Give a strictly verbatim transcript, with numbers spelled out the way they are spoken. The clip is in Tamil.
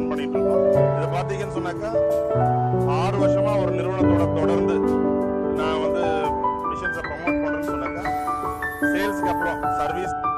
ரன் பண்ணிட்டு இருக்கோம். இதை பார்த்தீங்கன்னு சொன்னாக்கா ஆறு வருஷமா ஒரு நிறுவனத்தோட தொடர்ந்து நான் வந்து மிஷின்ஸை ப்ரமோட் பண்ணுறேன்னு சொன்னாக்கா சேல்ஸ்க்கு அப்புறம் சர்வீஸ்